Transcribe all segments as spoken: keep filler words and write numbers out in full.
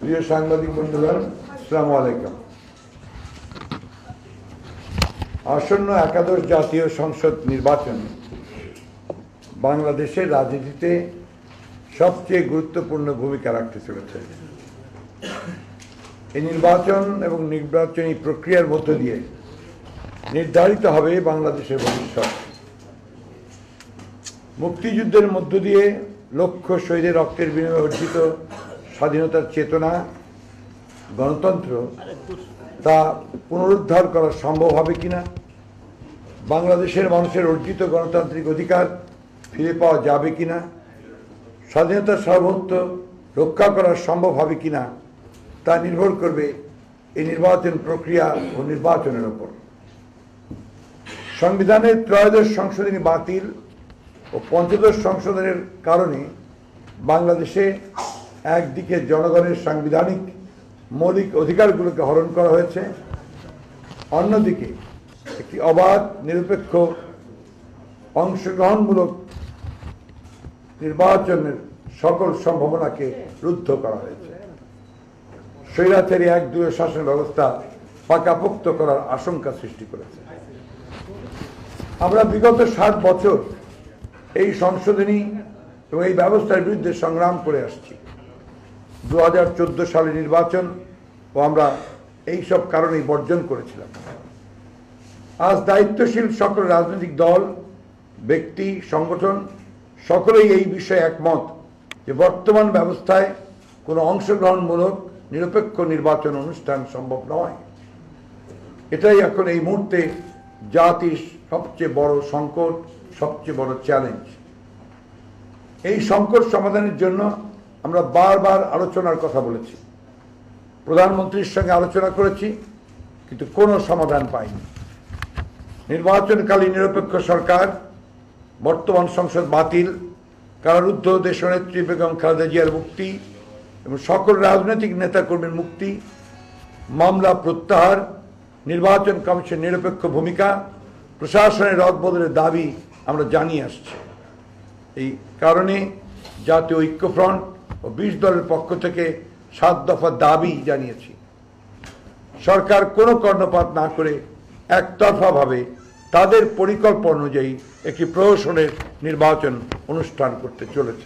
প্রিয় সাংবাদিক বন্ধুগণ, আসসালামু আলাইকুম। আসন্ন একাদশ জাতীয় সংসদ নির্বাচন বাংলাদেশের রাজনীতিতে সবচেয়ে গুরুত্বপূর্ণ ভূমিকা রাখতে চলেছে। এই নির্বাচন এবং নির্বাচনী প্রক্রিয়ার মধ্য দিয়ে নির্ধারিত হবে বাংলাদেশের ভবিষ্যৎ। মুক্তিযুদ্ধের মধ্য দিয়ে লক্ষ শহীদের রক্তের বিনিময়ে অর্জিত স্বাধীনতার চেতনা, গণতন্ত্র তা পুনরুদ্ধার করা সম্ভব হবে কিনা, বাংলাদেশের মানুষের অর্জিত গণতান্ত্রিক অধিকার ফিরে পাওয়া যাবে কিনা, স্বাধীনতার সার্বভৌমত্ব রক্ষা করা সম্ভব হবে কিনা তা নির্ভর করবে এই নির্বাচন প্রক্রিয়া ও নির্বাচনের উপর। সংবিধানের ত্রয়োদশ সংশোধনী বাতিল ও পঞ্চদশ সংশোধনের কারণে বাংলাদেশে একদিকে জনগণের সাংবিধানিক মৌলিক অধিকারগুলোকে হরণ করা হয়েছে, অন্যদিকে একটি অবাধ, নিরপেক্ষ, অংশগ্রহণমূলক নির্বাচনের সকল সম্ভাবনাকে রুদ্ধ করা হয়েছে। স্বৈরাচারী এক দুই শাসন ব্যবস্থা পাকাপোক্ত করার আশঙ্কা সৃষ্টি করেছে। আমরা বিগত ষাট বছর এই সংশোধনী এবং এই ব্যবস্থার বিরুদ্ধে সংগ্রাম করে আসছি। দু হাজার চোদ্দ সালে নির্বাচন ও আমরা এই সব কারণেই বর্জন করেছিলাম। আজ দায়িত্বশীল সকল রাজনৈতিক দল, ব্যক্তি, সংগঠন সকলেই এই বিষয়ে একমত যে বর্তমান ব্যবস্থায় কোনো অংশগ্রহণমূলক নিরপেক্ষ নির্বাচন অনুষ্ঠান সম্ভব নয়। এটাই এখন এই মুহূর্তে জাতির সবচেয়ে বড় সংকট, সবচেয়ে বড় চ্যালেঞ্জ। এই সংকট সমাধানের জন্য আমরা বারবার আলোচনার কথা বলেছি, প্রধানমন্ত্রীর সঙ্গে আলোচনা করেছি, কিন্তু কোনো সমাধান পাইনি। নির্বাচনকালীন নিরপেক্ষ সরকার, বর্তমান সংসদ বাতিল, কারারুদ্ধ দেশনেত্রী বেগম খালেদা জিয়ার মুক্তি এবং সকল রাজনৈতিক নেতাকর্মীর মুক্তি, মামলা প্রত্যাহার, নির্বাচন কমিশন নিরপেক্ষ ভূমিকা, প্রশাসনের রদবদলের দাবি আমরা জানিয়ে আসছি। এই কারণে জাতীয় ঐক্যফ্রন্ট ও বিশ দলের পক্ষ থেকে সাত দফা দাবি জানিয়েছি। সরকার কোনো কর্ণপাত না করে একতরফাভাবে তাদের পরিকল্পনা অনুযায়ী একটি প্রহসনের নির্বাচন অনুষ্ঠান করতে চলেছে।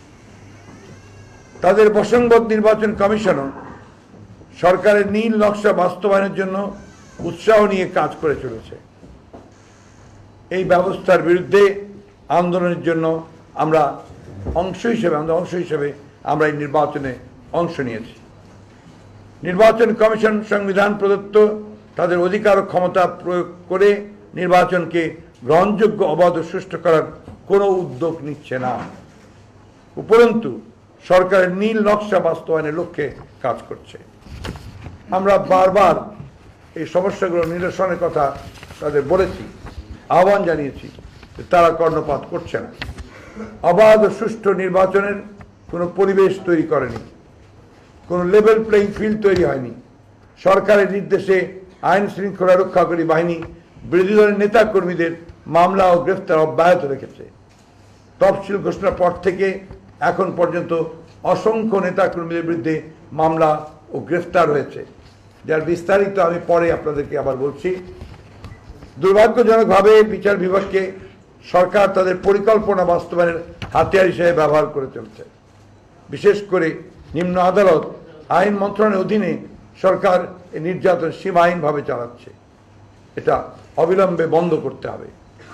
তাদের বসংবদ নির্বাচন কমিশনও সরকারের নীল নকশা বাস্তবায়নের জন্য উৎসাহ নিয়ে কাজ করে চলেছে। এই ব্যবস্থার বিরুদ্ধে আন্দোলনের জন্য আমরা অংশ হিসেবে আমরা অংশ হিসেবে আমরা এই নির্বাচনে অংশ নিয়েছি। নির্বাচন কমিশন সংবিধান প্রদত্ত তাদের অধিকার ও ক্ষমতা প্রয়োগ করে নির্বাচনকে গ্রহণযোগ্য, অবাধ ও সুষ্ঠু করার কোনো উদ্যোগ নিচ্ছে না, উপরন্তু সরকারের নীল নকশা বাস্তবায়নের লক্ষ্যে কাজ করছে। আমরা বারবার এই সমস্যাগুলো নিরসনের কথা তাদের বলেছি, আহ্বান জানিয়েছি, তারা কর্ণপাত করছে না। অবাধ ও সুষ্ঠু নির্বাচনের কোনো পরিবেশ তৈরি করেনি, কোনো লেভেল প্লেইং ফিল্ড তৈরি হয়নি। সরকারের নির্দেশে আইন শৃঙ্খলা রক্ষাকারী বাহিনী বিরোধী দলের নেতা কর্মীদের মামলা ও গ্রেফতার অব্যাহত রেখেছে। তফসিল ঘোষণার পর থেকে এখন পর্যন্ত অসংখ্য নেতা কর্মীদের বিরুদ্ধে মামলা ও গ্রেফতার হয়েছে, যার বিস্তারিত আমি পরে আপনাদেরকে আবার বলছি। দুর্ভাগ্যজনকভাবে বিচার বিভাগকে সরকার তাদের পরিকল্পনা বাস্তবায়নের হাতিয়ার হিসেবে ব্যবহার করে চলছে। বিশেষ করে নিম্ন আদালত, আইন মন্ত্রণালয়ের অধীনে সরকার এই নির্যাতন সীমাহীনভাবে চালাচ্ছে। এটা অবিলম্বে বন্ধ করতে হবে।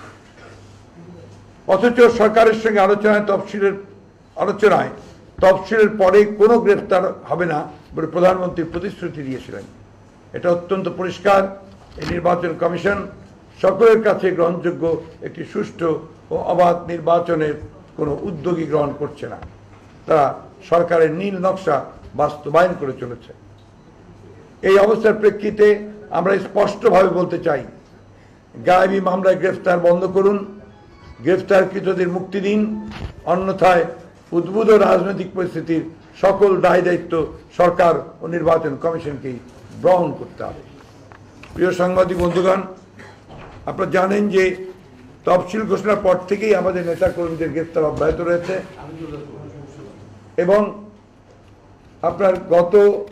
অথচ সরকারের সঙ্গে আলোচনায় তফসিলের আলোচনায় তফসিলের পরে কোনো গ্রেফতার হবে না বলে প্রধানমন্ত্রী প্রতিশ্রুতি দিয়েছিলেন। এটা অত্যন্ত পরিষ্কার, এই নির্বাচন কমিশন সকলের কাছে গ্রহণযোগ্য একটি সুষ্ঠু ও অবাধ নির্বাচনের কোনো উদ্যোগই গ্রহণ করছে না। তারা সরকারের নীল নকশা বাস্তবায়ন করে চলেছে। এই অবস্থার প্রেক্ষিতে আমরা স্পষ্টভাবে বলতে চাই, গায়েবী মামলায় গ্রেফতার বন্ধ করুন, গ্রেফতারকৃতদের মুক্তি দিন, অন্যথায় উদ্ভূত রাজনৈতিক পরিস্থিতির সকল দায় দায়িত্ব সরকার ও নির্বাচন কমিশনকেই গ্রহণ করতে হবে। প্রিয় সাংবাদিক বন্ধুগণ, আপনারা জানেন যে তফসিল ঘোষণার পর থেকেই আমাদের নেতা কর্মীদের গ্রেফতার অব্যাহত রয়েছে এবং আপনার গত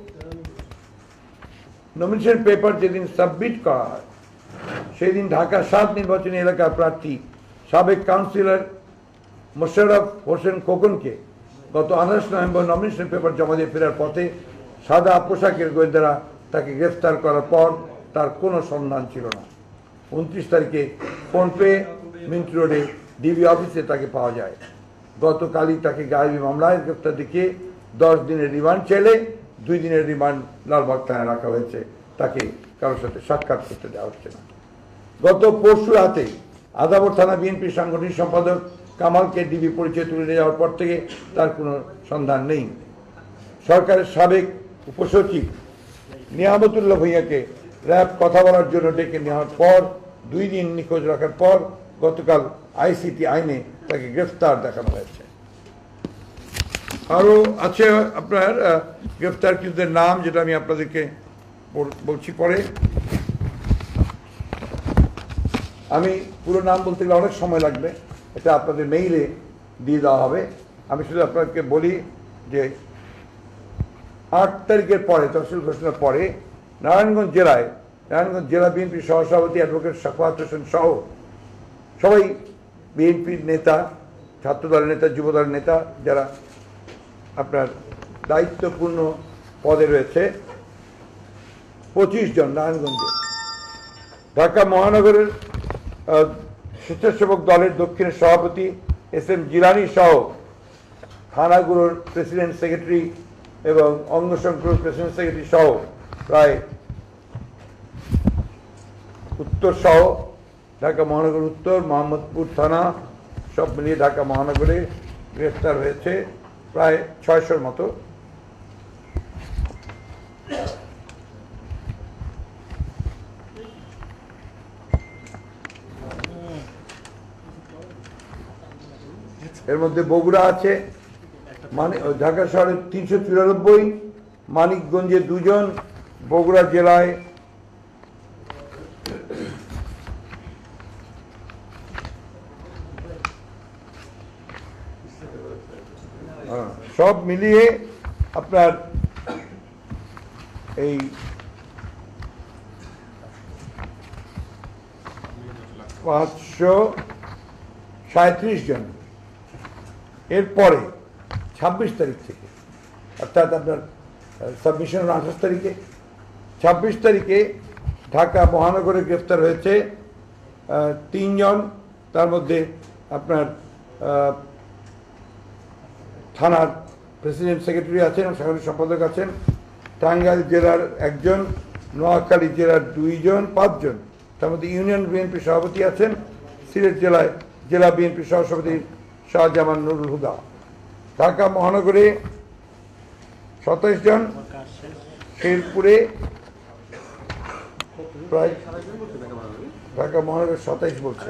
নমিনেশন পেপার যেদিন সাবমিট করা হয় সেই দিন ঢাকা সাত নির্বাচনী এলাকার প্রার্থী সাবেক কাউন্সিলর মোশাররফ হোসেন খোকনকে গত আঠাশ নভেম্বর নমিনেশন পেপার জমা দিয়ে ফেরার পথে সাদা পোশাকের গোয়েন্দারা তাকে গ্রেফতার করার পর তার কোনো সন্ধান ছিল না। উনত্রিশ তারিখে ফোনপে মিন্ট রোডে ডিবি অফিসে তাকে পাওয়া যায়। গতকালই তাকে গায়েবী মামলায় গ্রেফতার দেখিয়ে দশ দিনের রিমান্ড চাইলে দুই দিনের রিমান্ড লালবাগ থানায় রাখা হয়েছে। তাকে কারোর সাথে সাক্ষাৎ করতে দেওয়া হচ্ছে না। গত পরশু রাতে আদাবর থানা বিএনপির সাংগঠনিক সম্পাদক কামালকে ডিবি পরিচয় তুলে নিয়ে যাওয়ার পর থেকে তার কোনো সন্ধান নেই। সরকারের সাবেক উপসচিব নিয়ামতুল্লাহ ভূঁইয়াকে র্যাব কথা বলার জন্য ডেকে নেওয়ার পর দুই দিন নিখোঁজ রাখার পর গতকাল আইসিটি আইনে তাকে গ্রেফতার দেখানো হয়েছে। আরও আছে আপনার গ্রেফতারকৃতদের নাম, যেটা আমি আপনাদেরকে বলছি পরে। আমি পুরো নাম বলতে গেলে অনেক সময় লাগবে, এটা আপনাদের মেইলে দিয়ে দেওয়া হবে। আমি শুধু আপনাকে বলি যে আট তারিখের পরে তফসিল ঘোষণার পরে নারায়ণগঞ্জ জেলায় নারায়ণগঞ্জ জেলা বিএনপির সহসভাপতি অ্যাডভোকেট সাফায়াত হোসেন সহ সবাই বিএনপির নেতা, ছাত্রদলের নেতা, যুবদলের নেতা যারা আপনার দায়িত্বপূর্ণ পদে রয়েছে পঁচিশ জন নারায়ণগঞ্জে। ঢাকা মহানগরের স্বেচ্ছাসেবক দলের দক্ষিণের সভাপতি এস এম জিলানি সহ থানাগুলোর প্রেসিডেন্ট সেক্রেটারি এবং অঙ্গসংখ্যক প্রেসিডেন্ট সেক্রেটারি সহ প্রায় উত্তর সহ ঢাকা মহানগর উত্তর, মোহাম্মদপুর থানা সব মিলিয়ে ঢাকা মহানগরে গ্রেফতার হয়েছে প্রায় ছয়শোর মতো। এর মধ্যে বগুড়া আছে, মানে ঢাকা শহরে তিনশো চুরানব্বই, মানিকগঞ্জে দুজন, বগুড়া জেলায় সব মিলিয়ে আপনার এই পাঁচশো সাঁত্রিশ জন। এরপরে ছাব্বিশ তারিখ থেকে, অর্থাৎ আপনার সাবমিশন আঠাশ তারিখে, ছাব্বিশ তারিখে ঢাকা মহানগরে গ্রেফতার হয়েছে তিনজন। তার মধ্যে আপনার থানার প্রেসিডেন্ট সেক্রেটারি আছেন, সাংগঠনিক সম্পাদক আছেন, টাঙ্গাইল জেলার একজন, নোয়াখালী জেলার দুইজন, পাঁচজন। তার মধ্যে ইউনিয়ন বিএনপি সভাপতি আছেন, সিলেট জেলায় জেলা বিএনপি সহসভাপতি শাহজামান নুরুল হুদা। ঢাকা মহানগরে সাতাইশ জন, শেরপুরে প্রায় ঢাকা মহানগরে সাতাইশ বলছে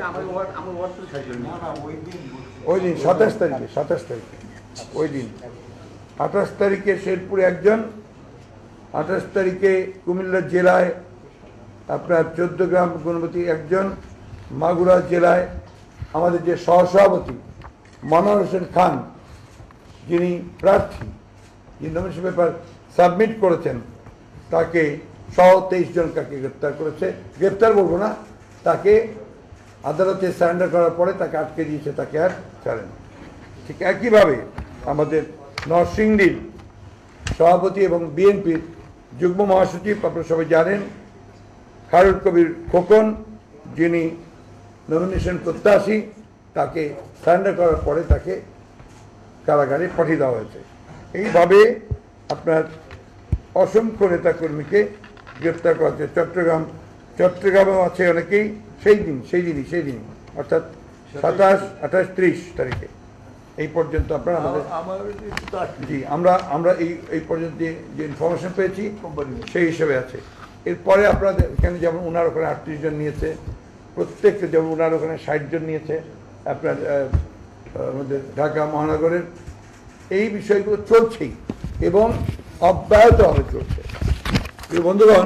ওই দিন সাতাশ তারিখে সাতাশ তারিখে ওই দিন আঠাশ তারিখে শেরপুরে একজন, আঠাশ তারিখে কুমিল্লা জেলায় আপনার চোদ্দ গ্রাম গুণবতী একজন, মাগুরা জেলায় আমাদের যে সহসভাপতি মনোয়ার হোসেন খান, যিনি প্রার্থী, যিনি নমিনেশন পেপার সাবমিট করেছেন, তাকে সহ তেইশ জন কাকে গ্রেপ্তার করেছে। গ্রেপ্তার বলবো না, তাকে আদালতে সারেন্ডার করার পরে তাকে আটকে দিয়েছে, তাকে আর ছাড়েন। ঠিক একইভাবে আমাদের নরসিংদীর সভাপতি এবং বিএনপির যুগ্ম মহাসচিব, আপনারা সবাই জানেন, খায়রুল কবির খোকন, যিনি নমিনেশন প্রত্যাশী, তাকে সারেন্ডার করার পরে তাকে কারাগারে পাঠিয়ে দেওয়া হয়েছে। এইভাবে আপনার অসংখ্য নেতাকর্মীকে গ্রেপ্তার করা হচ্ছে। চট্টগ্রাম চট্টগ্রামেও আছে অনেকেই সেই দিন সেই দিনই সেই দিনই অর্থাৎ সাতাশ আঠাশ ত্রিশ তারিখে এই পর্যন্ত আপনারা আমাদের জি আমরা আমরা এই এই পর্যন্ত যে ইনফরমেশন পেয়েছি সেই হিসেবে আছে। এরপরে আপনাদের এখানে যেমন ওনার ওখানে আটত্রিশ জন নিয়েছে, প্রত্যেককে যেমন ওনার ওখানে ষাট জন নিয়েছে, আপনার আমাদের ঢাকা মহানগরের এই বিষয়গুলো চলছেই এবং অব্যাহতভাবে চলছে। বন্ধুগণ,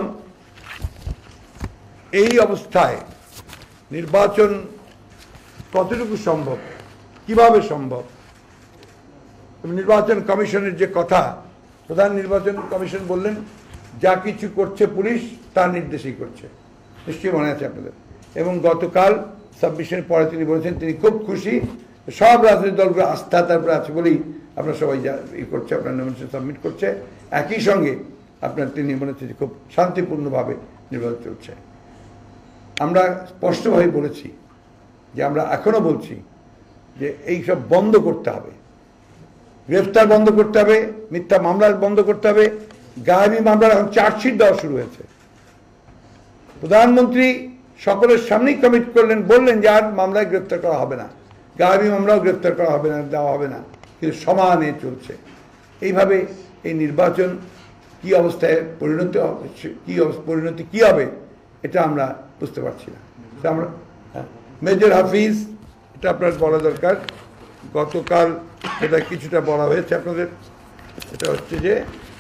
এই অবস্থায় নির্বাচন কতটুকু সম্ভব, কিভাবে সম্ভব? নির্বাচন কমিশনের যে কথা প্রধান নির্বাচন কমিশন বললেন যা কিছু করছে পুলিশ তার নির্দেশেই করছে, নিশ্চয়ই মনে আছে আপনাদের। এবং গতকাল সাবমিশনের পরে তিনি বলেছেন তিনি খুব খুশি, সব রাজনৈতিক দলগুলো আস্থা তারপরে আছে বলেই আপনার সবাই যা ই করছে, আপনার নমিনেশন সাবমিট করছে। একই সঙ্গে আপনার তিনি মনে হচ্ছে যে খুব শান্তিপূর্ণভাবে নির্বাচন চলছে। আমরা স্পষ্টভাবে বলেছি যে আমরা এখনো বলছি যে এই সব বন্ধ করতে হবে, গ্রেফতার বন্ধ করতে হবে, মিথ্যা মামলা বন্ধ করতে হবে। গায়েবী মামলার এখন চার্জশিট দেওয়া শুরু হয়েছে। প্রধানমন্ত্রী সকলের সামনেই কমিট করলেন, বললেন যে আর মামলায় গ্রেফতার করা হবে না, গায়েবী মামলাও গ্রেফতার করা হবে না, দেওয়া হবে না, কিন্তু সমানে চলছে। এইভাবে এই নির্বাচন কি অবস্থায় পরিণত কি পরিণতি কি হবে এটা আমরা বুঝতে পারছি না। আমরা মেজর হাফিজ, এটা আপনার বলা দরকার, গতকাল এটা কিছুটা বলা হয়েছে আপনাদের। এটা হচ্ছে যে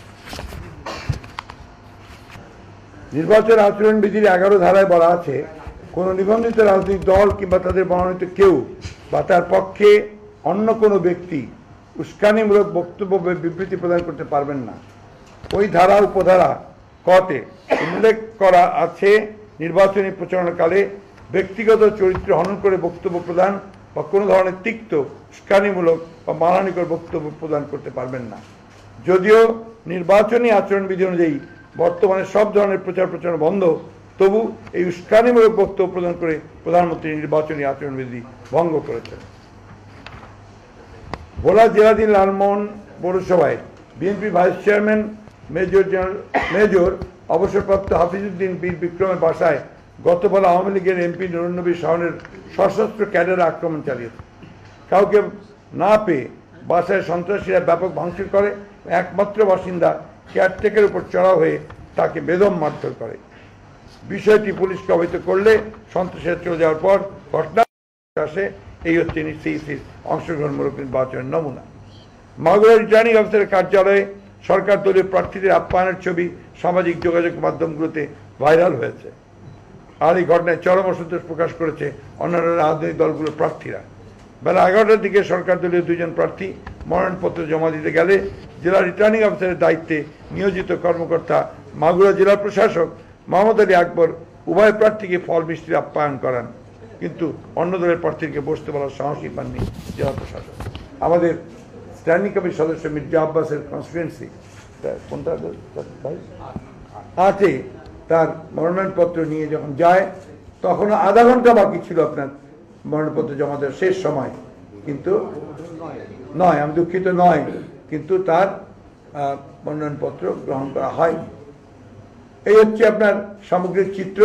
নির্বাচন আচরণবিধির এগারো ধারায় বলা আছে কোনো নিবন্ধিত রাজনৈতিক দল কিংবা তাদের মনোনীত কেউ বা তার পক্ষে অন্য কোনো ব্যক্তি উস্কানিমূলক বক্তব্য বা বিবৃতি প্রদান করতে পারবেন না। ওই ধারা উপধারা কতে উল্লেখ করা আছে নির্বাচনী প্রচারণাকালে ব্যক্তিগত চরিত্র হনন করে বক্তব্য প্রদান বা কোনো ধরনের তিক্ত উস্কানিমূলক বা মানহানিকর বক্তব্য প্রদান করতে পারবেন না। যদিও নির্বাচনী আচরণবিধি অনুযায়ী বর্তমানে সব ধরনের প্রচার প্রচারণা বন্ধ, তবু এই উস্কানিমূলক বক্তব্য প্রদান করে প্রধানমন্ত্রী নির্বাচনী আচরণবিধি ভঙ্গ করেছেন। ভোলা জেলাধীন লালমোহন পৌরসভায় BNP vice chairman major general major অবসরপ্রাপ্ত হাফিজউদ্দিন বীর বিক্রমের বাসায় গতকাল আওয়ামী লীগের এমপি নুরুন্নবী শাওনের সশস্ত্র ক্যাডার আক্রমণ চালিয়েছে। কাউকে না পেয়ে বাসায় সন্ত্রাসীরা ব্যাপক ভাঙচুর করে, একমাত্র বাসিন্দা কেয়ারটেকের উপর চড়াও হয়ে তাকে বেদম মারধর করে। বিষয়টি পুলিশকে অবহিত করলে সন্ত্রাসীরা চলে যাওয়ার পর ঘটনা আসে। এই হচ্ছে সিইসির অংশগ্রহণমূলক নির্বাচনের নমুনা। মাগুরা রিটার্নিং অফিসারের কার্যালয়ে সরকার দলীয় প্রার্থীদের আপ্যায়নের ছবি সামাজিক যোগাযোগ মাধ্যমগুলোতে ভাইরাল হয়েছে। আর এই ঘটনায় চরম অসন্তোষ প্রকাশ করেছে অন্যান্য রাজনৈতিক দলগুলোর প্রার্থীরা। বেলা এগারোটার দিকে সরকার দলীয় দুইজন প্রার্থী মনোনয়নপত্র জমা দিতে গেলে জেলা রিটার্নিং অফিসারের দায়িত্বে নিয়োজিত কর্মকর্তা মাগুরা জেলা প্রশাসক মোহাম্মদ আলী আকবর উভয় প্রার্থীকে ফল মিষ্টি আপ্যায়ন করান, কিন্তু অন্য দলের প্রার্থীকে বসতে বলার সাহসই পাননি জেলা প্রশাসক। আমাদের স্ট্যান্ডিং কমিটির সদস্য মির্জা আব্বাসের কনস্টিটুয়েন্সি কোনটা আটে তার মনোনয়নপত্র নিয়ে যখন যায় তখনও আধা ঘন্টা বাকি ছিল আপনার মনোনয়নপত্র জমা দেওয়ার শেষ সময়, কিন্তু নয়, আমি দুঃখিত নয়, কিন্তু তার মনোনয়নপত্র গ্রহণ করা হয়নি। এই হচ্ছে আপনার সামগ্রিক চিত্র।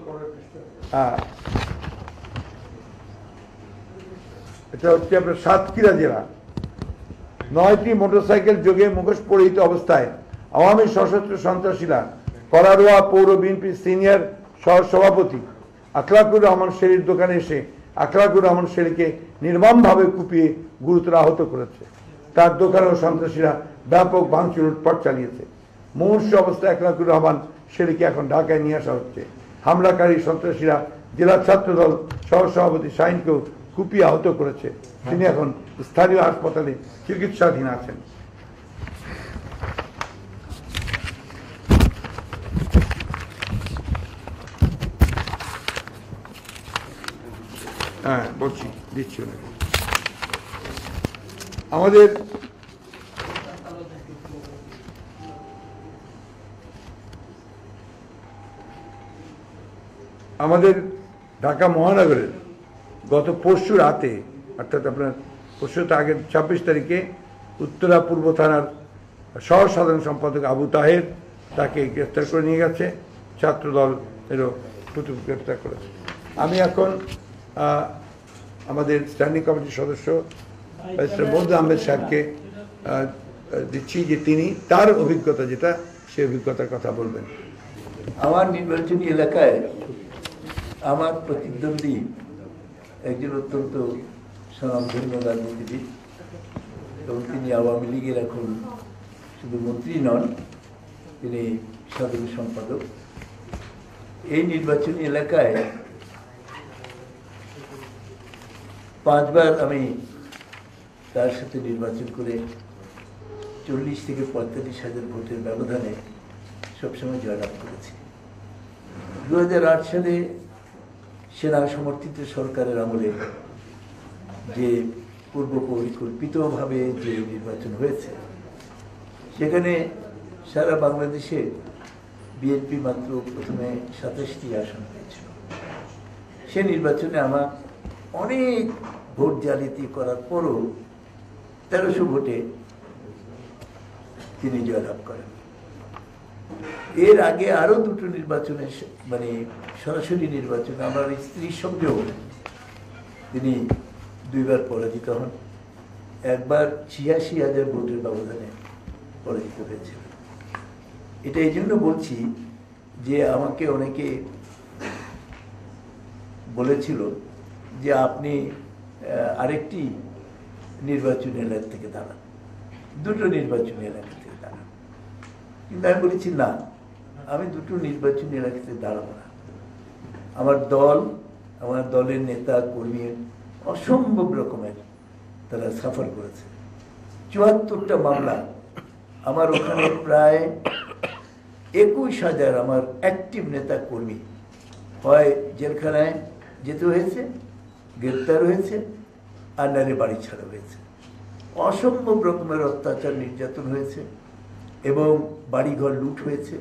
এটা হচ্ছে আপনার সাতক্ষীরা জেলা। নয়টি মোটরসাইকেল যোগে মুখোশ পরিহিত অবস্থায় আওয়ামী সশস্ত্র সন্ত্রাসীরা কলারোয়া পৌর বিএনপির সিনিয়র সহ সভাপতি আখলাকুর রহমান শেরির দোকানে এসে আখলাকুর রহমান শেরিকে নির্মমভাবে কুপিয়ে গুরুতর আহত করেছে। তার দোকানেও সন্ত্রাসীরা ব্যাপক ভাঙচুর লুটপাট চালিয়েছে। মুমূর্ষু অবস্থায় আখলাকুর রহমান শেরিকে এখন ঢাকায় নিয়ে আসা হচ্ছে। হামলাকারী সন্ত্রাসীরা জেলা ছাত্রদল সহ সভাপতি শাহিনকেও কুপিয়ে আহত করেছে। তিনি এখন স্থানীয় হাসপাতালে চিকিৎসাধীন আছেন। হ্যাঁ বলছি, দিচ্ছি। আমাদের আমাদের ঢাকা মহানগরের গত পরশু রাতে, অর্থাৎ আপনার পরশু আগের ছাব্বিশ তারিখে উত্তরা পূর্ব থানার সহ সাধারণ সম্পাদক আবু তাহের তাকে গ্রেফতার করে নিয়ে গেছে। ছাত্রদল এরও প্রচুর গ্রেফতার করেছে। আমি এখন আমাদের স্ট্যান্ডিং কমিটির সদস্য মজদুর আহমেদ সাহেবকে দিচ্ছি যে তিনি তার অভিজ্ঞতা যেটা সে অভিজ্ঞতার কথা বলবেন। আমার নির্বাচনী এলাকায় আমার প্রতিদ্বন্দ্বী একজন অত্যন্ত স্বনামধন্য রাজনীতিবিদ এবং তিনি আওয়ামী লীগের এখন শুধু মন্ত্রী নন, তিনি সাধারণ সম্পাদক। এই নির্বাচনী এলাকায় পাঁচবার আমি তার সাথে নির্বাচন করে চল্লিশ থেকে পঁয়তাল্লিশ হাজার ভোটের ব্যবধানে সবসময় জয়লাভ করেছি। দু হাজার আট সালে সেনা সমর্থিত সরকারের আমলে যে পূর্ব পরিকল্পিতভাবে যে নির্বাচন হয়েছে, সেখানে সারা বাংলাদেশে বিএনপি মাত্র প্রথমে সাতাশটি আসন পেয়েছিল। সে নির্বাচনে আমার অনেক ভোট জালিয়াতি করার পরও তেরোশো ভোটে তিনি জয়লাভ করেন। এর আগে আরো দুটো নির্বাচনে, মানে সরাসরি নির্বাচনে আমার স্ত্রীর সঙ্গেও তিনি দুইবার পরাজিত হন। একবার ছিয়াশি হাজার ভোটের ব্যবধানে পরাজিত হয়েছিল। এটা এই জন্য বলছি যে আমাকে অনেকে বলেছিল যে আপনি আরেকটি নির্বাচনী এলাকা থেকে দাঁড়ান, দুটো নির্বাচনী এলাকা থেকে দাঁড়ান। কিন্তু আমি বলেছি না, আমি দুটো নির্বাচনী এলাকাতে দাঁড়াবো না। আমার দল, আমার দলের নেতা কর্মী অসম্ভব রকমের তারা সাফার করেছে। চুয়াত্তরটা মামলা, আমার ওখানে প্রায় একুশ হাজার আমার অ্যাক্টিভ নেতা কর্মী হয় জেলখানায় যেতে হয়েছে, গ্রেপ্তার হয়েছে, আর নারে বাড়ি ছাড়া হয়েছে। অসম্ভব রকমের অত্যাচার নির্যাতন হয়েছে এবং বাড়িঘর লুট হয়েছে,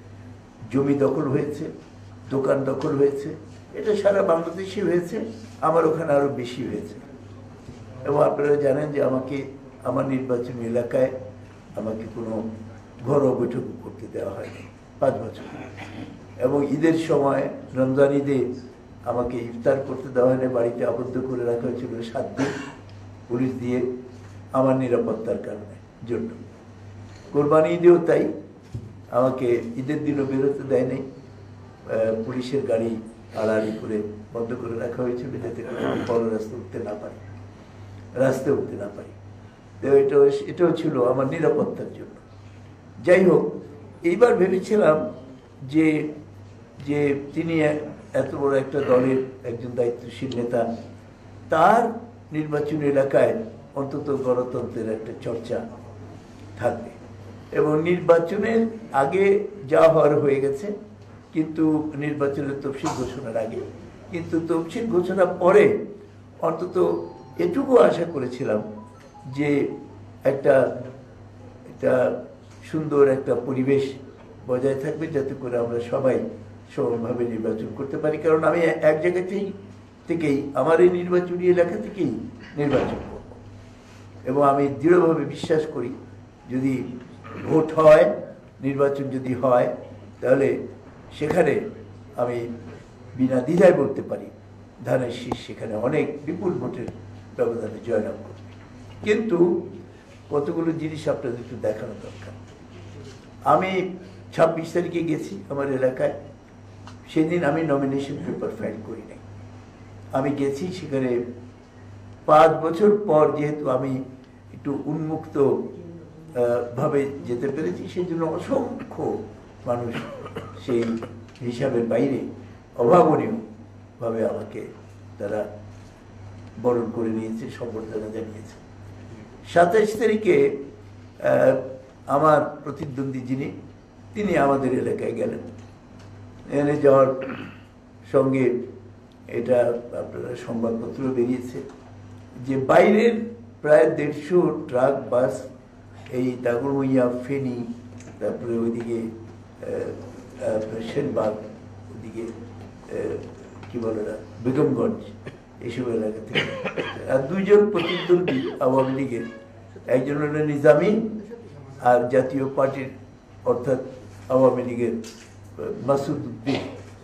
জমি দখল হয়েছে, দোকান দখল হয়েছে। এটা সারা বাংলাদেশে হয়েছে, আমার ওখানে আরো বেশি হয়েছে। এবং আপনারা জানেন যে আমাকে আমার নির্বাচনী এলাকায় আমাকে কোনো ঘরোয়া বৈঠক করতে দেওয়া হয়নি পাঁচ বছর। এবং ঈদের সময়, রমজান ঈদে আমাকে ইফতার করতে দেওয়া হয়নি, বাড়িতে আবদ্ধ করে রাখা হয়েছিল সাত দিন পুলিশ দিয়ে আমার নিরাপত্তার কারণে জন্য। কোরবানি ঈদেও তাই, আমাকে ঈদের দিনও বেরোতে দেয় নাই, পুলিশের গাড়ি আড়াআড়ি করে বন্ধ করে রাখা হয়েছিল যাতে বড় রাস্তা উঠতে না পারি, রাস্তায় উঠতে না পারি। তো এটাও এটাও ছিল আমার নিরাপত্তার জন্য। যাই হোক, এইবার ভেবেছিলাম যে যে তিনি এত বড় একটা দলের একজন দায়িত্বশীল নেতা, তার নির্বাচনী এলাকায় অন্তত গণতন্ত্রের একটা চর্চা থাকবে। এবং নির্বাচনের আগে যা হওয়ার হয়ে গেছে, কিন্তু নির্বাচনের তফসিল ঘোষণার আগে, কিন্তু তফসিল ঘোষণার পরে অন্তত এটুকু আশা করেছিলাম যে একটা একটা সুন্দর একটা পরিবেশ বজায় থাকবে, যাতে করে আমরা সবাই সমানভাবে নির্বাচন করতে পারি। কারণ আমি এক জায়গাতেই থেকেই, আমার এই নির্বাচনী এলাকা থেকেই নির্বাচন করব এবং আমি দৃঢ়ভাবে বিশ্বাস করি যদি ভোট হয়, নির্বাচন যদি হয়, তাহলে সেখানে আমি বিনা দ্বিধায় বলতে পারি ধানের শীষ সেখানে অনেক বিপুল ভোটের ব্যবধানে জয়লাভ করবে। কিন্তু কতগুলো জিনিস আপনাদের একটু দেখানো দরকার। আমি ছাব্বিশ তারিখে গেছি আমার এলাকায়, সেদিন আমি নমিনেশন পেপার ফাইল করি নাই। আমি গেছি সেখানে পাঁচ বছর পর, যেহেতু আমি একটু উন্মুক্ত ভাবে যেতে পেরেছি, সেই জন্য অসংখ্য মানুষ সেই হিসাবের বাইরে অভাবনীয় ভাবে আমাকে তারা বরণ করে নিয়েছে, সম্বর্ধনা জানিয়েছে। সাতাইশ তারিখে আমার প্রতিদ্বন্দ্বী যিনি, তিনি আমাদের এলাকায় গেলেন। এখানে যাওয়ার সঙ্গে এটা আপনারা সংবাদপত্র বেরিয়েছে যে বাইরের প্রায় দেড়শো ট্রাক বাস এই দাগরমইয়া, ফেনী, তারপরে ওইদিকে সেনবাগ, ওইদিকে কি বলে না বেগমগঞ্জ, এইসব এলাকা থেকে। আর দুইজন প্রতিদ্বন্দ্বী আওয়ামী লীগের, একজন হল নিজামী আর জাতীয় পার্টির অর্থাৎ আওয়ামী লীগের মাসুদ উদ্দিন,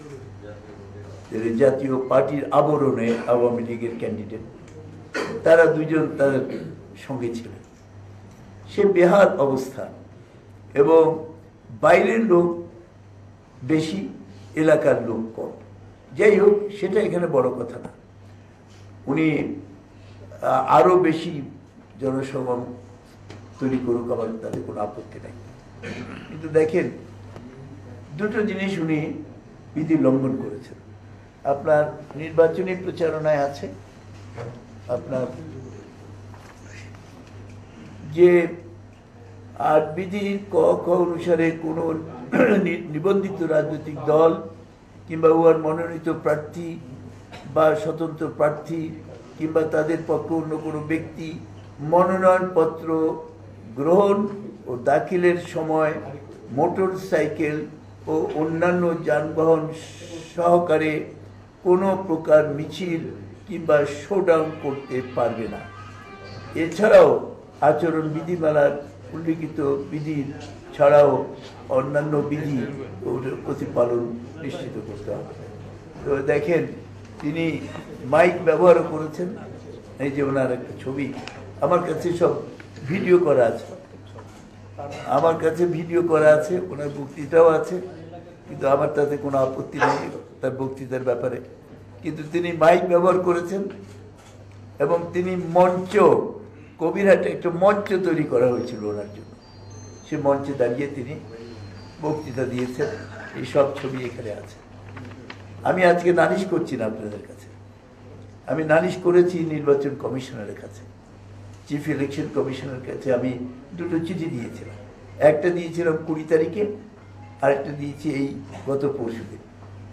জাতীয় পার্টির আবরণে আওয়ামী লীগের ক্যান্ডিডেট, তারা দুইজন তার সঙ্গে ছিলেন। সে বেহাল অবস্থা এবং বাইরের লোক বেশি, এলাকার লোক কম। যাই হোক, সেটা এখানে বড় কথা না। উনি আরো বেশি জনসমাগম তৈরি করুক, আমার তাদের কোনো আপত্তি নাই। কিন্তু দেখেন, দুটো জিনিস উনি বিধি লঙ্ঘন করেছেন। আপনার নির্বাচনী প্রচারণায় আছে আপনার যে আর বিধির ক খ অনুসারে কোনো নি- নিবন্ধিত রাজনৈতিক দল কিংবা উহার মনোনীত প্রার্থী বা স্বতন্ত্র প্রার্থী কিংবা তাদের পক্ষে অন্য কোনো ব্যক্তি মনোনয়নপত্র গ্রহণ ও দাখিলের সময় মোটর সাইকেল ও অন্যান্য যানবাহন সহকারে কোনো প্রকার মিছিল কিংবা শোডাউন করতে পারবে না। এছাড়াও আচরণ বিধিমালার উল্লিখিত বিধির ছাড়াও অন্যান্য বিধি ওর প্রতিপালন নিশ্চিত করতে হবে। তো দেখেন তিনি মাইক ব্যবহারও করেছেন, এই যে ওনার একটা ছবি আমার কাছে সব ভিডিও করা আছে, আমার কাছে ভিডিও করা আছে, ওনার বক্তৃতাও আছে, কিন্তু আমার তাতে কোনো আপত্তি নেই তার বক্তৃতার ব্যাপারে। কিন্তু তিনি মাইক ব্যবহার করেছেন এবং তিনি মঞ্চ, কবিরহাটে একটা মঞ্চ তৈরি করা হয়েছিল ওনার জন্য, সে মঞ্চে দাঁড়িয়ে তিনি বক্তৃতা দিয়েছেন। এই সব ছবি এখানে আছে। আমি আজকে নালিশ করছি না আপনাদের কাছে, আমি নালিশ করেছি নির্বাচন কমিশনারের কাছে, চিফ ইলেকশন কমিশনারের কাছে আমি দুটো চিঠি দিয়েছিলাম। একটা দিয়েছিলাম কুড়ি তারিখে, আরেকটা দিয়েছি এই গত পরশু দিন।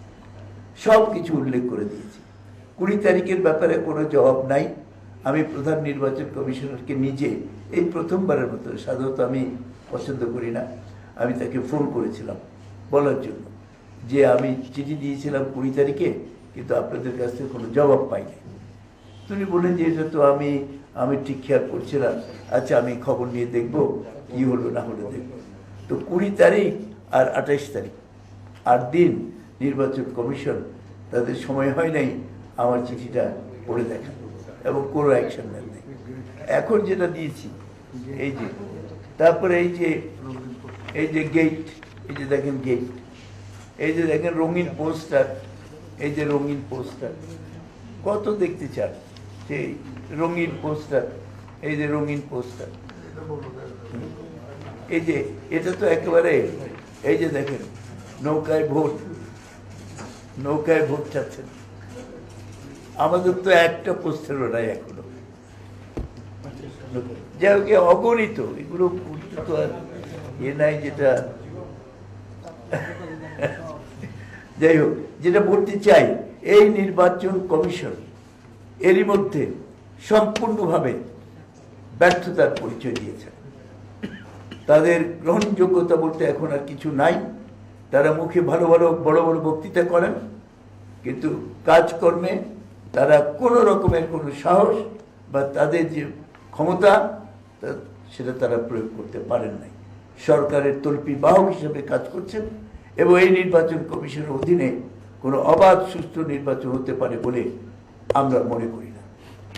সব কিছু উল্লেখ করে দিয়েছি। কুড়ি তারিখের ব্যাপারে কোনো জবাব নাই। আমি প্রধান নির্বাচন কমিশনারকে নিজে এই প্রথমবারের মতো, সাধারণত আমি পছন্দ করি না, আমি তাকে ফোন করেছিলাম বলার জন্য যে আমি চিঠি দিয়েছিলাম কুড়ি তারিখে, কিন্তু আপনাদের কাছ থেকে কোনো জবাব পাইনি। তিনি বললেন যে এটা তো আমি আমি ঠিক খেয়াল করছিলাম, আচ্ছা আমি খবর নিয়ে দেখব কি হলো না হলো দেখব। তো কুড়ি তারিখ আর আঠাইশ তারিখ আট দিন নির্বাচন কমিশন তাদের সময় হয় নাই আমার চিঠিটা পড়ে দেখা এবং কোনো অ্যাকশন নেন নাই। এখন যেটা দিয়েছি এই যে, তারপরে এই যে এই যে গেট, এই যে দেখেন গেট, এই যে দেখেন রঙিন পোস্টার, এই যে রঙিন পোস্টার, কত দেখতে চান সেই রঙিন পোস্টার, এই যে রঙিন পোস্টার, এই যে এটা তো একেবারে, এই যে দেখেন নৌকায় ভোট, নৌকায় ভোট চাচ্ছেন। আমাদের তো একটা পোস্টারও নাই এখনো, যাই হোক অগণিত এগুলো তো আর এ নাই যেটা, যাই হোক যেটা বলতে চাই, এই নির্বাচন কমিশন এরই মধ্যে সম্পূর্ণভাবে ব্যর্থতার পরিচয় দিয়েছে। তাদের গ্রহণযোগ্যতা বলতে এখন আর কিছু নাই। তারা মুখে ভালো ভালো বড় বড় বক্তৃতা করেন, কিন্তু কাজকর্মে তারা কোনো রকমের কোনো সাহস বা তাদের যে ক্ষমতা সেটা তারা প্রয়োগ করতে পারেন নাই। সরকারের তল্পি বাহক হিসেবে কাজ করছেন এবং এই নির্বাচন কমিশনের অধীনে কোনো অবাধ সুস্থ নির্বাচন হতে পারে বলে আমরা মনে করি না।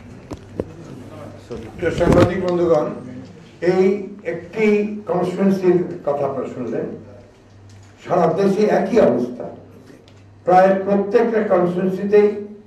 সাংবাদিক বন্ধুগণ, এই একটি কনস্টিটুয়েন্সির কথা আপনারা শুনলেন, সারা দেশে একই অবস্থা। প্রায় প্রত্যেকটা কনস্টিটুয়েন্সিতেই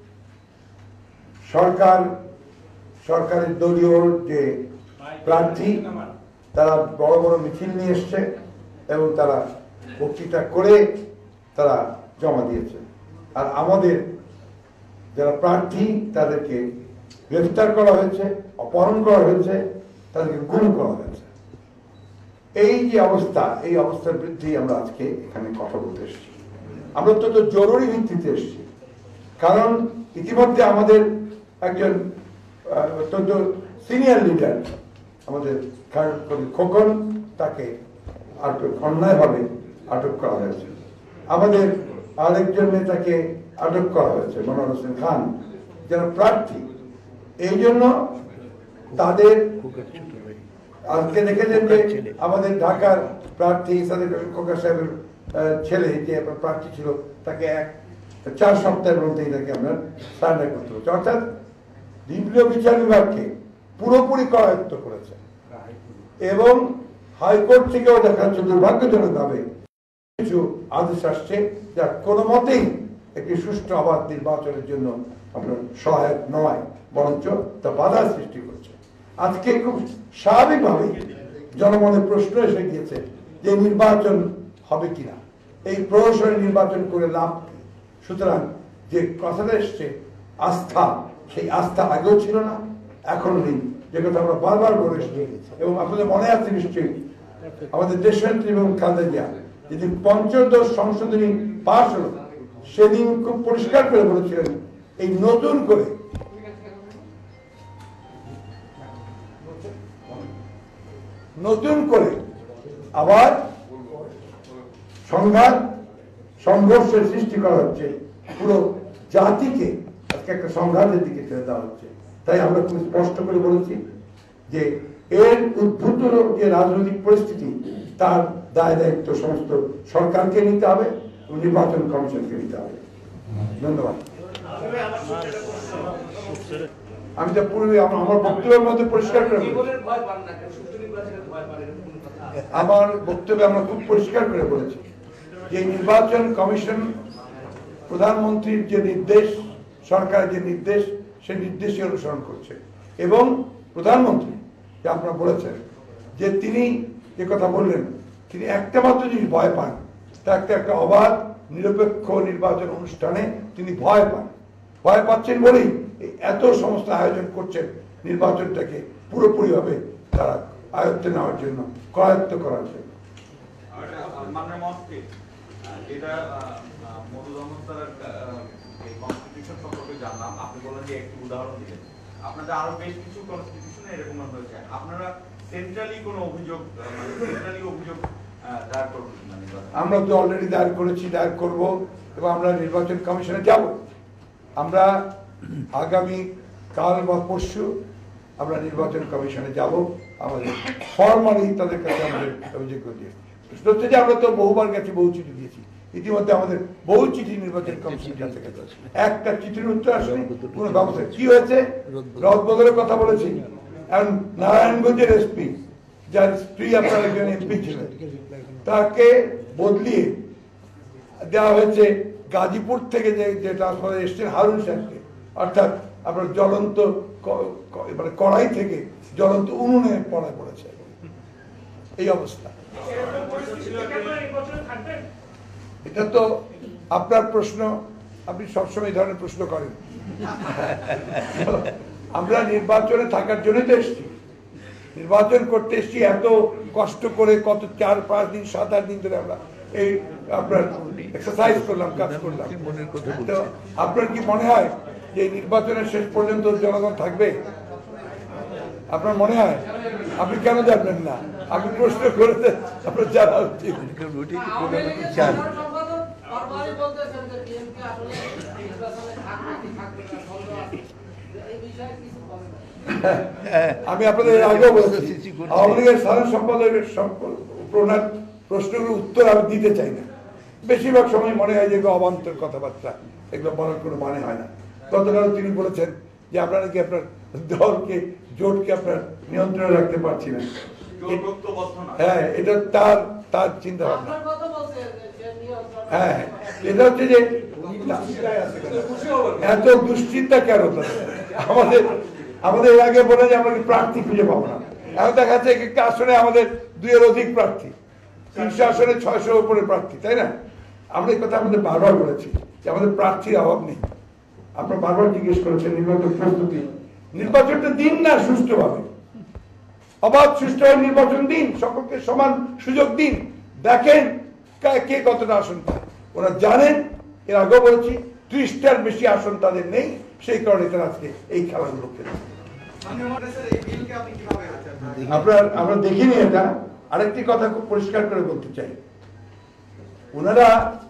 সরকার, সরকারের দলীয় যে প্রার্থী তারা বড় বড় মিছিল নিয়ে এসছে এবং তারা বক্তৃতা করে তারা জমা দিয়েছে। আর আমাদের যারা প্রার্থী তাদেরকে গ্রেফতার করা হয়েছে, অপহরণ করা হয়েছে, তাদেরকে গুম করা হয়েছে। এই যে অবস্থা, এই অবস্থার বিরুদ্ধেই আমরা আজকে এখানে কথা বলতে এসেছি। আমরা অত্যন্ত জরুরি ভিত্তিতে এসেছি, কারণ ইতিমধ্যে আমাদের একজন অত্যন্ত সিনিয়র লিডার, আমাদের কবি খোকন, তাকে আটক অন্যায়ভাবে আটক করা হয়েছে। আমাদের আরেকজন নেতাকে আটক করা হয়েছে, মনোয়ার হোসেন খান, যারা প্রার্থী। এই জন্য তাদের আজকে দেখেছেন যে আমাদের ঢাকার প্রার্থী সাদেক খোকা সাহেবের ছেলে যে প্রার্থী ছিল, তাকে এক চার সপ্তাহের মধ্যেই তাকে আমরা সারেন্ডার করতে হচ্ছে। অর্থাৎ বিপ্লবী বিচার বিভাগকে পুরোপুরি করায়ত্ত করেছে এবং হাইকোর্ট থেকেও দেখা যাচ্ছে দুর্ভাগ্যজনকভাবে কিছু আদেশ আসছে যা কোনো মতেই একটি সুষ্ঠু অবাধ নির্বাচনের জন্য আপনার সহায়ক নয়, বরঞ্চ তা বাধা সৃষ্টি করছে। আজকে খুব স্বাভাবিকভাবেই জনমনে প্রশ্ন এসে গিয়েছে যে নির্বাচন হবে কিনা, এই প্রহসনে নির্বাচন করে লাভ কি। সুতরাং যে কথাটা এসছে আস্থা, সেই আস্থা আগেও ছিল না, এখন নেই, যে কথা আমরা বারবার বলে এসেছি। এবং আপনাদের মনে আছে নিশ্চয়ই আমাদের দেশনেত্রী এবং খালেদা জিয়া যেদিন পঞ্চদশ সংশোধনী পাশ হলো সেদিন খুব পরিষ্কার করে বলেছিলেন এই নতুন করে নতুন করে আবার সংঘাত সংঘর্ষের সৃষ্টি করা হচ্ছে, পুরো জাতিকে আজকে একটা সংঘাতের দিকে ঠেলে দেওয়া হচ্ছে। তাই আমরা খুব স্পষ্ট করে বলেছি যে এর উদ্ভূত যে রাজনৈতিক পরিস্থিতি তার দায় দায়িত্ব সমস্ত সরকারকে নিতে হবে এবং নির্বাচন কমিশনকে নিতে হবে। ধন্যবাদ। আমি তো পূর্বে আমার বক্তব্যের মধ্যে পরিষ্কার করে আমার বক্তব্যে আমরা খুব পরিষ্কার করে বলেছি যে নির্বাচন কমিশন প্রধানমন্ত্রীর যে নির্দেশ, সরকারের যে নির্দেশ, সেই নির্দেশই অনুসরণ করছে। এবং প্রধানমন্ত্রী যে আপনারা বলেছেন যে তিনি যে কথা বললেন, তিনি একটা মাত্র জিনিস ভয় পান, তা একটা একটা অবাধ নিরপেক্ষ নির্বাচন অনুষ্ঠানে তিনি ভয় পান। ভয় পাচ্ছেন বলেই এত সমস্ত আয়োজন করছেন নির্বাচনটাকে পুরোপুরিভাবে তারা আয়ত্তে নেওয়ার জন্য, করায়ত্ত করার জন্য। এটা মধুধর্মস্থানের কনস্টিটিউশন সম্পর্কে জানলাম, আপনি বললেন যে একটি উদাহরণ দিলেন, আপনাদের আরো বেশ কিছু কনস্টিটিউশনে এরকম হয়েছে। আপনারা সেন্ট্রালি কোনো অভিযোগ মানে সেন্ট্রালি অভিযোগ দায়ের করবেন? আমরা তো অলরেডি দায়ের করেছি, দায়ের করব এবং আমরা নির্বাচন কমিশনে যাব। আমরা আগামী কাল বা পরশু আমরা নির্বাচন কমিশনে যাব, আমাদের ফর্মালি তাদের কাছে আমাদের অভিযোগ দিয়ে হচ্ছে যে আমরা তো বহুবার গেছি, বহু চিঠি দিয়েছি, ইতিমধ্যে আমাদের বহু চিঠি নির্বাচন কমিশনের কাছে গেছে, একটা চিঠির উত্তর আসলে কোনো ব্যবস্থা কি হয়েছে, রদ বদলের কথা বলেছি। এখন নারায়ণগঞ্জের এসপি যার স্ত্রী আপনার একজন এমপি ছিলেন, তাকে বদলিয়ে দেওয়া হয়েছে গাজীপুর থেকে যে যে ট্রান্সফারে এসছেন হারুন সাহেবকে, অর্থাৎ আপনার জ্বলন্ত মানে কড়াই থেকে জ্বলন্ত উনুনে পড়া পড়েছে। এই অবস্থা। এটা তো আপনার প্রশ্ন, আপনি সবসময় এই ধরনের প্রশ্ন করেন। আমরা নির্বাচনে থাকার জন্যই তো এসছি, নির্বাচন করতে এসছি, এত কষ্ট করে কত চার পাঁচ দিন সাত আট দিন ধরে আমরা এই আপনার এক্সারসাইজ করলাম, কাজ করলাম। তো আপনার কি মনে হয় যে নির্বাচনের শেষ পর্যন্ত জনগণ থাকবে? আপনার মনে হয়? আপনি কেন জানবেন না? আপনি প্রশ্ন করতে আপনার জানা উচিত। আমি আপনাদের আগেও বলেছি, আওয়ামী লীগের সাধারণ সম্পাদকের প্রশ্নগুলোর উত্তর আমি দিতে চাই না। বেশিরভাগ সময় মনে হয় যে এগুলো অবান্তর কথাবার্তা, এগুলো বলার কোনো মানে হয় না। গতকাল তিনি বলেছেন যে আপনারা নাকি আপনার দলকে, জোটকে আপনার নিয়ন্ত্রণে রাখতে পারছি না। হ্যাঁ, এটা তার তার চিন্তা ভাবনা। হ্যাঁ, এটা হচ্ছে যে এত দুশ্চিন্তা কেন? আমাদের আমাদের এর আগে বলে যে আমরা প্রার্থী খুঁজে পাবো না, এখন দেখা যাচ্ছে এক একটা আসনে আমাদের দুইয়ের অধিক প্রার্থী, তিনশো আসনে ছয়শো উপরে প্রার্থী, তাই না? আমরা এই কথা আমাদের বারবার বলেছি যে আমাদের প্রার্থীর অভাব নেই। আপনারা বারবার জিজ্ঞেস করেছেন নির্বাচন প্রস্তুতি, নির্বাচনটা দিন না সুষ্ঠুভাবে, অবাধ সুষ্ঠুভাবে নির্বাচন দিন, সকলকে সমান সুযোগ দিন, দেখেন কে কতটা আসন পায়। ওরা জানেন, এর আগেও বলেছি ত্রিশটার বেশি আসন তাদের নেই, সেই কারণে তারা আজকে এই খেলাগুলো খেলে। আপনার আমরা দেখিনি এটা। আরেকটি কথা খুব পরিষ্কার করে বলতে চাই, ওনারা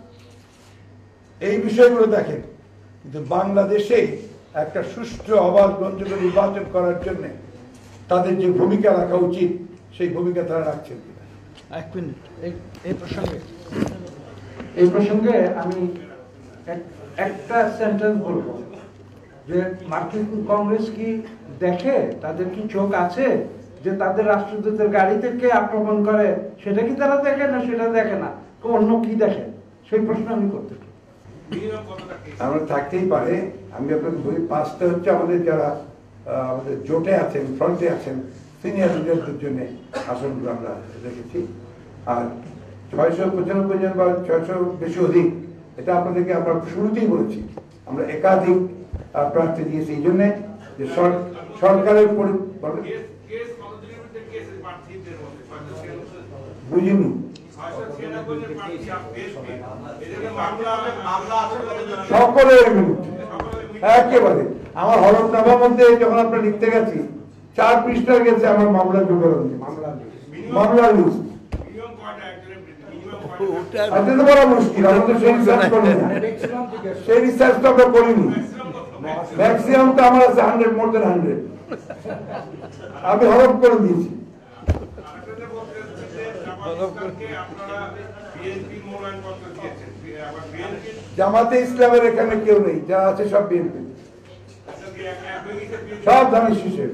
এই বিষয়গুলো দেখেন, কিন্তু বাংলাদেশে একটা সুষ্ঠু অবাধ গ্রহণযোগ্য নির্বাচন করার জন্য তাদের যে ভূমিকা রাখা উচিত সেই ভূমিকা তারা রাখছেন কিনা। এক মিনিট এই প্রসঙ্গে এই প্রসঙ্গে আমি একটা সেন্টেন্স বলবো যে মার্কিন কংগ্রেস কি দেখে, তাদের কি চোখ আছে যে তাদের রাষ্ট্রদূতের গাড়ি থেকে আক্রমণ করে, সেটা কি তারা দেখে না? সেটা দেখে না, অন্য কি দেখে? সেই প্রশ্ন আমি করতে চাই। আমরা থাকতেই পারে। আমি আপনাদের বলি, পাঁচটা হচ্ছে আমাদের যারা আমাদের জোটে আছেন, ফ্রন্টে আছেন, সিনিয়র লিডারদের জন্য আসনগুলো আমরা রেখেছি। আর ছয়শো পঁচানব্বই জন বা ছয়শো বেশি অধিক, এটা আপনাদেরকে আমরা শুরুতেই বলেছি, আমরা একাধিক প্রার্থী দিয়েছি এই জন্যে যে সরকারের প্রার্থীদের মধ্যে ছয়শো ছিয়ানব্বই বুঝিনি ছয়শো ছিয়ানব্বই জন প্রার্থী বিএনপি এদের মামলা মামলা আছে বলে জানা- সকলের বিরুদ্ধে একেবারে আমার হলফনামার মধ্যে যখন আমরা লিখতে গেছি চার পৃষ্ঠার গেছে আমার মামলার বিবরণ মামলার লিস্ট মিনিমাম কয়টা একজনের মিনিমাম কয়টা আজকে তো বড় মুশকিল আমরা তো সেই রিসার্চ করি না সেই রিসার্চ তো আমরা করিনি ম্যাক্সিমাম তো আমার আছে হান্ড্রেড মোর দেন হান্ড্রেড আমি হলফ করে দিয়েছি আরেকটা বলতে হচ্ছে যে জামাতকে আপনারা বিএনপি মনোনয়ন পত্র দিয়েছেন আবার বিএনপি জামাতে ইসলামের এখানে কেউ নেই যারা আছে সব বিএনপি এক এক হয়ে গেছে বিএনপি সব ধানের শীষের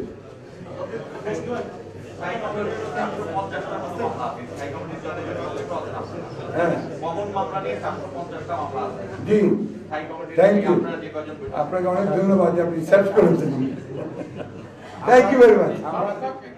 স্থায়ী কমিটির চারশো পঞ্চাশটা মতো মামলা আছে। স্থায়ী কমিটির যাদের প্রধান আছে। হ্যাঁ কমন মামলা নিয়ে চারশো পঞ্চাশটা মামলা আছে। জি স্থায়ী কমিটির থ্যাংক নিয়ে ইউ আপনারা যে কজন বৈঠক আপনাকে অনেক ধন্যবাদ যে আপনি রিসার্চ করেছেন থ্যাংক ইউ ভেরি মাচ